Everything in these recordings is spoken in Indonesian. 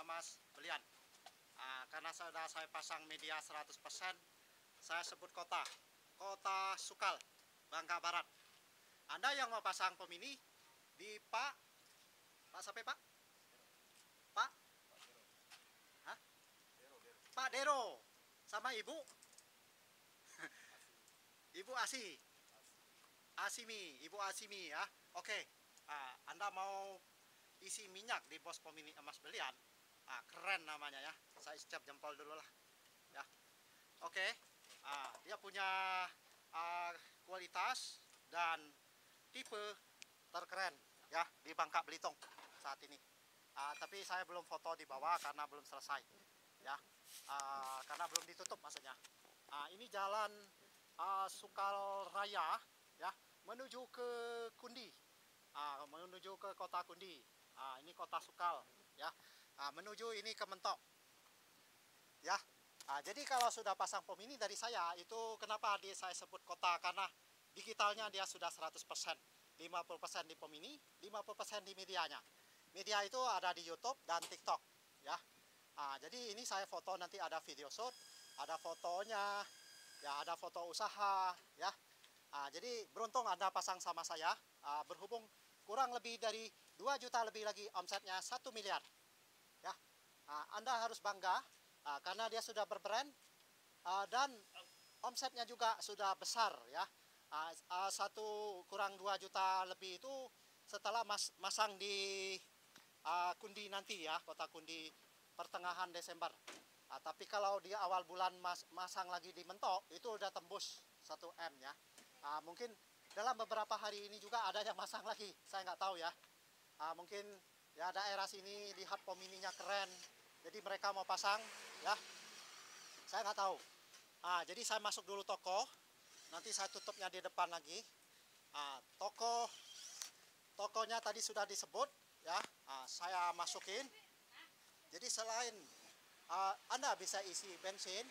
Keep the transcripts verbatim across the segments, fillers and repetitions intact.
Mas Belian. Uh, karena sudah saya pasang media seratus persen, saya sebut kota, kota Sukal, Bangka Barat. Anda yang mau pasang pemini di Pak, Pak siapa Pak? Pak? Hah? Pak Dero, sama Ibu? Ibu Asi, Asimi, Ibu Asimi ya. Oke, uh, Anda mau isi minyak di pos pemini Mas Belian? Ah, keren namanya ya. Saya ucap jempol dulu lah. Ya, oke. Ah, dia punya ah, kualitas dan tipe terkeren ya di Bangka Belitung saat ini. Ah, tapi saya belum foto di bawah karena belum selesai. Ya, ah, karena belum ditutup maksudnya. Ah, ini jalan ah, Sukal Raya ya menuju ke Kundi. Ah, menuju ke kota Kundi. Ah, ini kota Sukal ya. Nah, menuju ini ke Mentok ya. Nah, jadi kalau sudah pasang pemini dari saya itu kenapa dia saya sebut kota, karena digitalnya dia sudah seratus persen, lima puluh persen di pemini, lima puluh persen di medianya. Media itu ada di YouTube dan TikTok ya. Nah, jadi ini saya foto, nanti ada video shoot, ada fotonya ya, ada foto usaha ya. Nah, jadi beruntung Anda pasang sama saya, nah, berhubung kurang lebih dari dua juta lebih lagi omsetnya satu miliar. Ya, uh, Anda harus bangga uh, karena dia sudah berbrand uh, dan omsetnya juga sudah besar ya. Uh, uh, satu kurang dua juta lebih itu setelah mas masang di uh, Kundi nanti ya, kota Kundi pertengahan Desember. Uh, tapi kalau di awal bulan mas masang lagi di Mentok itu udah tembus satu M ya. Uh, mungkin dalam beberapa hari ini juga ada yang masang lagi, saya nggak tahu ya. Uh, mungkin ya daerah sini lihat pemininya keren, jadi mereka mau pasang ya, saya nggak tahu. Ah, jadi saya masuk dulu toko, nanti saya tutupnya di depan lagi. Ah, toko tokonya tadi sudah disebut ya, ah, saya masukin. Jadi selain ah, Anda bisa isi bensin,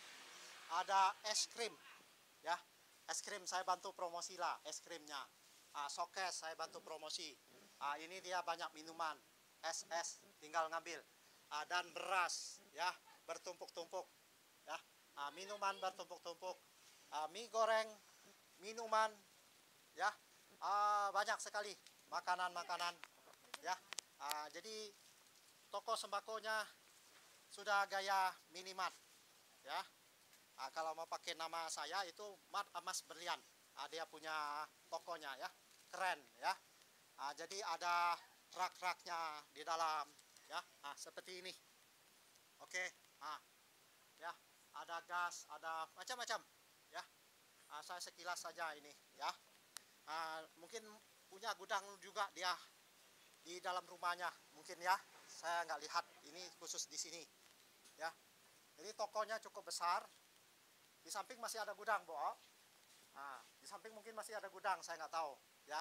ada es krim ya, es krim saya bantu promosi lah, es krimnya. Ah, showcase saya bantu promosi. Ah, ini dia banyak minuman, es es tinggal ngambil, ah, dan beras ya bertumpuk-tumpuk ya, ah, minuman bertumpuk-tumpuk, ah, mie goreng, minuman ya, ah, banyak sekali makanan-makanan ya. Ah, jadi toko sembakonya sudah gaya minimart ya. Ah, kalau mau pakai nama saya itu Mas Berlian, ah, dia punya tokonya ya, keren ya. Ah, jadi ada rak-raknya di dalam ya, nah, seperti ini. Oke, nah, ya ada gas, ada macam-macam ya. Nah, saya sekilas saja ini ya. Nah, mungkin punya gudang juga dia di dalam rumahnya mungkin ya, saya nggak lihat, ini khusus di sini ya. Jadi tokonya cukup besar, di samping masih ada gudang, Bo. Nah, di samping mungkin masih ada gudang, saya nggak tahu ya.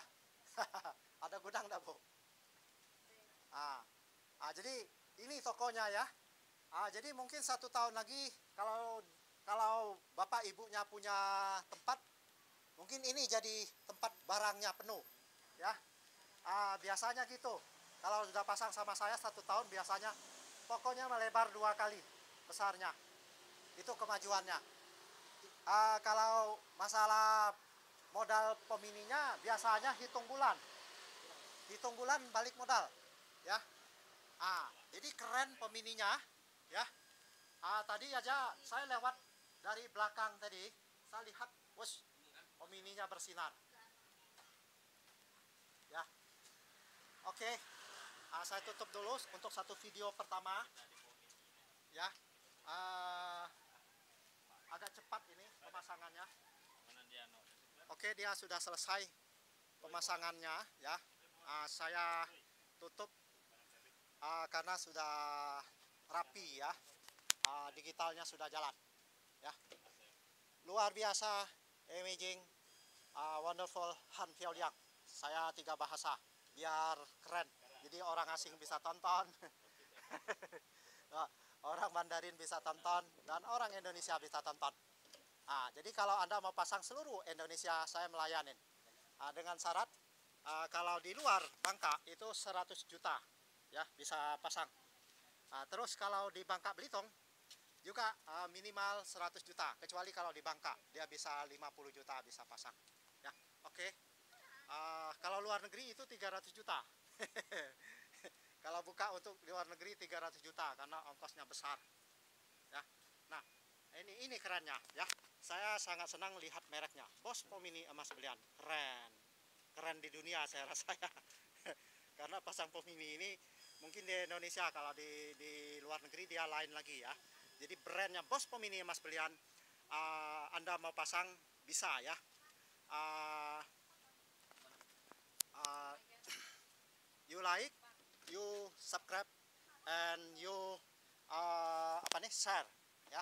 Ada gudang enggak, Bu? Ah, ah, jadi ini tokonya ya. Ah, jadi mungkin satu tahun lagi kalau kalau bapak ibunya punya tempat, mungkin ini jadi tempat barangnya penuh ya. Ah, biasanya gitu. Kalau sudah pasang sama saya satu tahun, biasanya tokonya melebar dua kali besarnya. Itu kemajuannya. Ah, kalau masalah modal pemininya biasanya hitung bulan. Hitung bulan balik modal ya. Ah, jadi keren pemininya ya. Ah, tadi aja saya lewat dari belakang tadi, saya lihat bos pemininya bersinar ya. Oke, ah, saya tutup dulu untuk satu video pertama ya. Ah, agak cepat ini pemasangannya. Oke, dia sudah selesai pemasangannya ya. Uh, saya tutup uh, karena sudah rapi ya, uh, digitalnya sudah jalan ya. Luar biasa, amazing, uh, wonderful, Han Piao Liang. Saya tiga bahasa biar keren, jadi orang asing bisa tonton. Orang Mandarin bisa tonton dan orang Indonesia bisa tonton. Nah, jadi kalau Anda mau pasang seluruh Indonesia, saya melayanin uh, dengan syarat Uh, kalau di luar Bangka itu seratus juta ya bisa pasang. Ah, terus kalau di Bangka Belitung juga uh, minimal seratus juta, kecuali kalau di Bangka dia bisa lima puluh juta bisa pasang ya. Oke. Okay. Uh, kalau luar negeri itu tiga ratus juta. Kalau buka untuk luar negeri tiga ratus juta karena ongkosnya besar ya. Nah, ini ini kerennya ya. Saya sangat senang lihat mereknya Bosch Pomini Emas Belian. Keren. Keren di dunia saya rasa ya. Karena pasang Pomini ini mungkin di Indonesia, kalau di di luar negeri dia lain lagi ya. Jadi brandnya Bosch Pomini Emas Belian, uh, Anda mau pasang bisa ya. Uh, uh, you like, you subscribe, and you uh, apa nih share ya.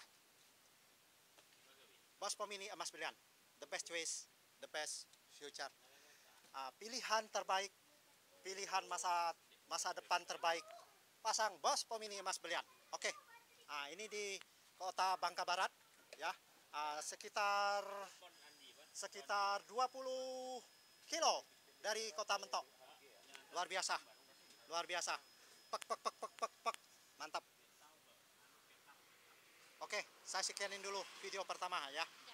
Bosch Pomini Emas Belian, the best choice, the best future. Uh, pilihan terbaik, pilihan masa masa depan terbaik. Pasang Bosch Pomini Emas Belian. Oke. Okay. Nah, ini di Kota Bangka Barat ya. Uh, sekitar sekitar dua puluh kilo dari Kota Mentok. Luar biasa. Luar biasa. Pek pek pek pek pek pek. Mantap. Oke, saya sekianin dulu video pertama ya.